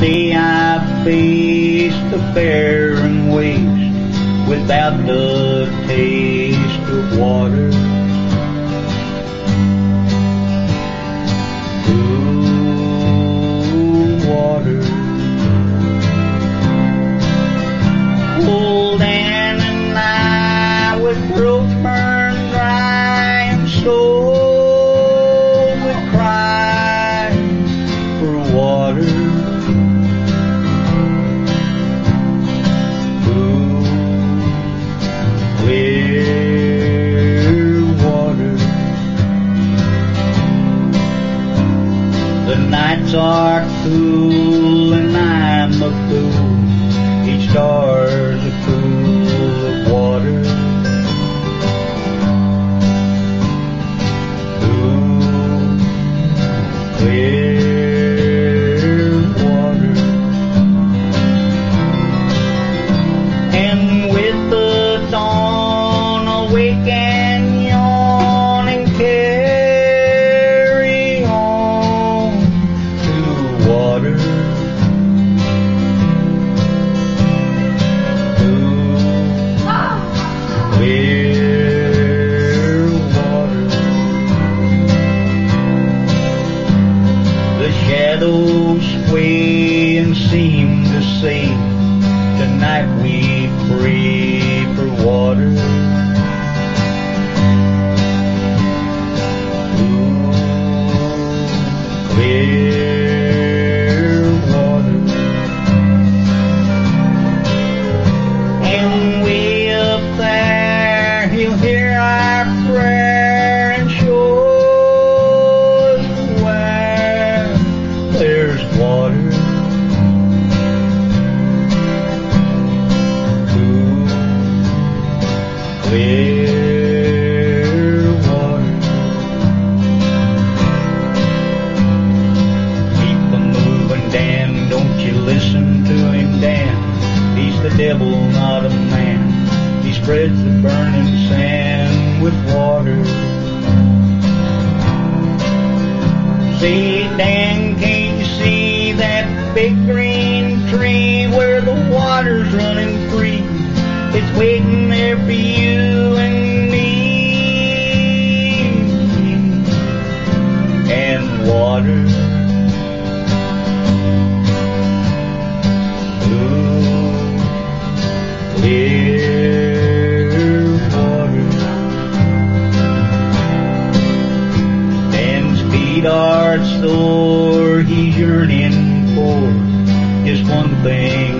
day I faced the barren waste without the taste of water. Ooh, water. Old Ann and I, with throats burned dry and so we cried for water. The nights are cool and I'm a fool. Each star's a pool of water. Ooh, clear water. And with the dawn awake and yawn and carry on water. Ooh, clear water. The shadows sway and seem to say, tonight we pray for water. Ooh, clear water. And way up there he'll hear our prayer and show us where there's water. Ooh, clear water. Keep them moving, Dan, don't you listen to him, Dan. He's the devil, not a man. He spreads the burning sand with water. Say, Dan, can't you see that big green tree where the water's running free? It's waiting there for you and me. And water. Clear water. Dan's feet are sore, he's yearning for just one thing